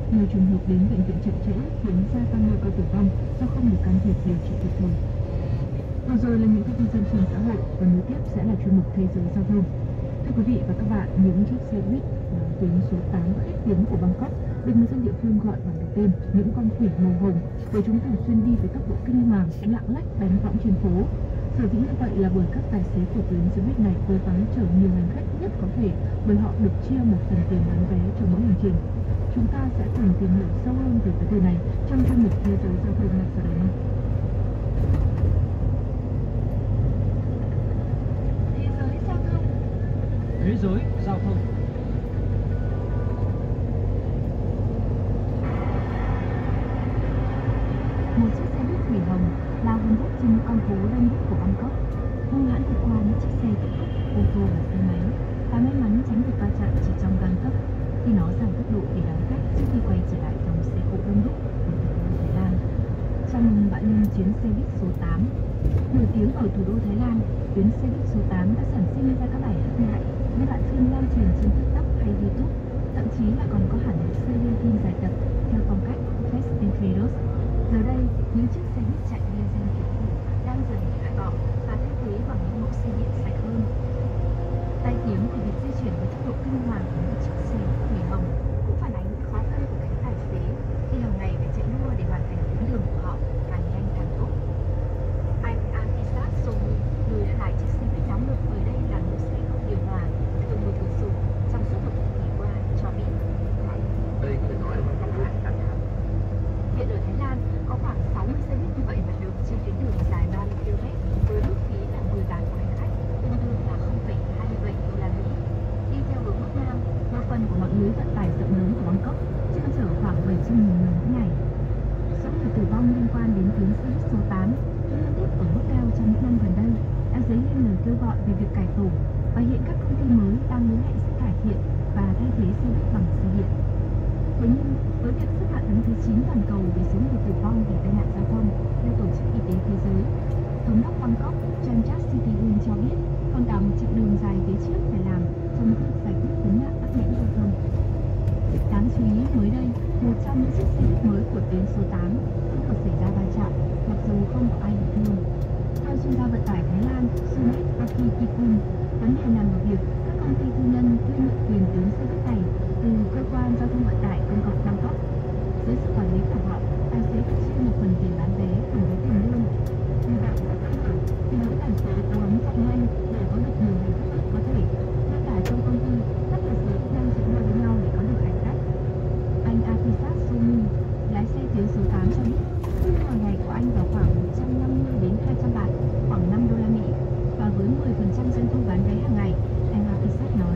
Nhiều trường hợp đến bệnh viện chậm trễ khiến gia tăng nguy cơ tử vong do không được can thiệp điều trị kịp thời. Vừa rồi là những thông tin dân sinh xã hội và nối tiếp sẽ là chuyên mục Thế giới giao thông. Thưa quý vị và các bạn, những chiếc xe buýt tuyến số 8 khét tiếng của Bangkok được người dân địa phương gọi bằng cái tên những con khỉ màu hồng, bởi chúng thường xuyên đi với tốc độ kinh hoàng, lạng lách đánh võng trên phố. Sở dĩ như vậy là bởi các tài xế của tuyến xe buýt này cố gắng chở nhiều hành khách nhất có thể, bởi họ được chia một phần tiền bán vé cho mỗi hành trình. Chúng ta sẽ cùng tìm hiểu sâu hơn về vấn đề này trong chuyên mục Thế giới giao thông ngay sau đây. Thế giới giao thông. Một chiếc xe buýt thủy hồng lao vun vút trên những con phố đông đúc của Bangkok, hung hãn vượt qua những chiếc xe tự túc, ô tô và xe máy, và may mắn tránh được va chạm chỉ trong gang tấc khi nó giảm tốc độ để đón khách trước khi quay trở lại dòng xe cộ đông đúc ở thủ đô Thái Lan. Chào mừng bạn lên chuyến xe buýt số 8. Nổi tiếng ở thủ đô Thái Lan, tuyến xe buýt số 8 đã sản sinh ra các bài hát ngại với đoạn phim lan truyền trên TikTok hay YouTube, thậm chí là còn có hẳn một series phim dài tập theo phong cách Fast and Furious. Giờ đây, những chiếc xe buýt chạy diesel kiểu cũ đang dần bị loại bỏ và thay thế bằng những mẫu xe điện sạch hơn. Tai tiếng về việc di chuyển với tốc độ kinh hoàng của những chiếc xe buýt thủy hồng cũng phản ánh những khó khăn của các tài xế khi hàng ngày phải chạy đua để hoàn thành tuyến đường của họ càng nhanh càng tốt. Anh Atisat Somi, người đã lái chiếc xe buýt nóng lực ở đây là một xe không điều hòa, thường mở cửa sổ trong suốt một thập kỷ qua, cho biết. Đây có thể nói là một con đường căng thẳng. Hiện ở Thái Lan có khoảng 60 xe buýt như vậy hoạt động trên tuyến đường dài 30 km với mức phí là 10 baht của hành khách, tương đương là 0,27 đô la Mỹ. Đi theo hướng Bắc Nam, một phần của mạng lưới vận tải rộng lớn của Bangkok chuyên chở khoảng 700.000 người mỗi ngày. Số người tử vong liên quan đến tuyến xe buýt số 8 liên tiếp ở mức cao trong những năm gần đây đã dấy lên lời kêu gọi về việc cải tổ, và hiện các công ty mới đang hứa hẹn sẽ cải thiện và thay thế xe buýt bằng xe điện. Thế nhưng, với việc xếp hạng đứng thứ 9 toàn cầu về số người tử vong vì tai nạn giao thông theo Tổ chức Y tế Thế giới, Thống đốc Bangkok Chanchak Sitihun cho biết còn cả một chặng đường dài phía trước phải làm trong nỗ lực giải quyết vấn nạn tắc nghẽn giao thông. Đáng chú ý, mới đây, một trong những chiếc xe buýt mới của tuyến số 8 cũng vừa xảy ra va chạm, mặc dù không có ai bị thương. Theo chuyên gia vận tải Thái Lan Sumet Rakitikul, vấn đề nằm ở việc các công ty tư nhân thuê nhượng quyền tuyến xe buýt này từ cơ quan giao thông vận tải công cộng Bangkok. Dưới sự quản lý của họ, tài xế phải chia một phần tiền bán vé cùng với tiền lương. Vì vậy, thì mỗi tài xế cố gắng chạy nhanh để có được nhiều hành khách có thể. Ngay cả trong công ty, các tài xế cũng đang chạy đua với nhau để có được hành khách. Anh Atisat Somi, lái xe tuyến số 8 cho biết, thu nhập hàng ngày của anh vào khoảng 150 đến 200 baht, khoảng 5 đô la Mỹ, và với 10% doanh thu bán vé hàng ngày, anh Atisat nói.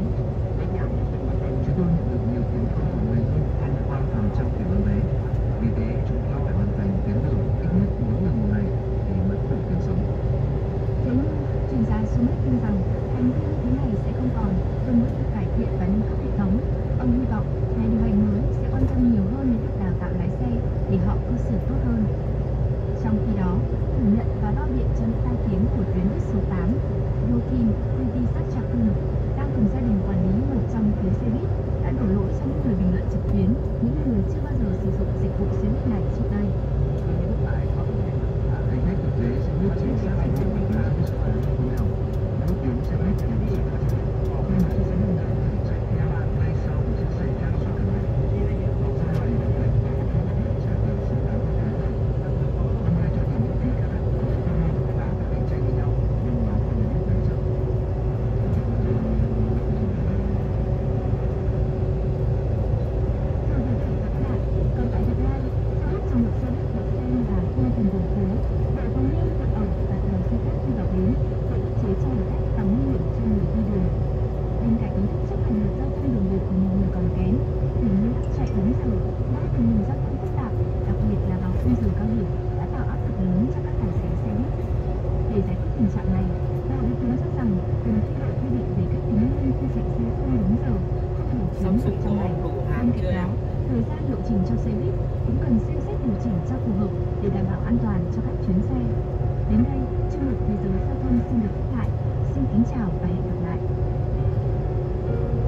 Chúng tôi nhận được nhiều tiếng phản hồi người hơn 25% tiền bán vé. Vì thế chúng ta phải hoàn thành tuyến đường ít nhất 4 lần một ngày để mới có đủ tiền sống. Thế nhưng, chuyên gia Sumet tin rằng hành vi như thế này sẽ không còn, cùng với việc cải thiện và nâng cấp hệ thống. Ông hy vọng nhà điều hành mới sẽ quan tâm nhiều hơn đến việc đào tạo lái xe để họ cư xử tốt hơn. Trong khi đó, phủ nhận và lo biện cho những tai tiếng của tuyến buýt số 8, Yotin Pritisachakul đang cùng gia đình quản lý một trong tuyến xe buýt đã đổ lỗi cho những người bình luận trực tuyến, những người chưa bao giờ sử dụng dịch vụ xe buýt này trước đây. Hành khách thực tế sẽ biết chính xác hành trình của tuyến xe buýt số 8 như thế nào. Nếu tuyến xe buýt thì bị phát triển, nhưng mà chiếc xe buýt này có thể chạy theo ngay sau một chiếc xe khác xuất gần đây. Do vậy, hành khách có thể trả tiền xứng đáng với tuyến này. Hôm nay cho tiền miễn phí các hãng đã phải cạnh tranh với nhau, nhưng nó không đến mức đáng sợ. Còn tại Việt Nam, xe buýt trong một xe buýt được xem là công trình đường phố, để phóng viên tự ẩu và chờ xe khách khi vào bến để ức chế cho hành khách và nguy hiểm cho người đi đường. Bên cạnh ý thức chấp hành luật giao thông đường bộ của nhiều người còn kém, thì nguyên tắc chạy đúng giờ, đang tình hình giao thông phức tạp, đặc biệt là vào khung giờ cao điểm, đã tạo áp lực lớn cho các tài xế xe buýt. Để giải quyết tình trạng này, nhiều ý kiến cho rằng cần thay đổi quy định về cách tính lương khi chạy xe không đúng giờ, không đủ chuyến chạy trong ngày. Bên cạnh đó, thời gian lộ trình cho xe buýt cũng cần xem xét điều chỉnh cho phù hợp để đảm bảo an toàn cho các chuyến xe. Đến đây, chuyên mục Thế giới giao thông xin được khép lại. Xin kính chào và hẹn gặp lại.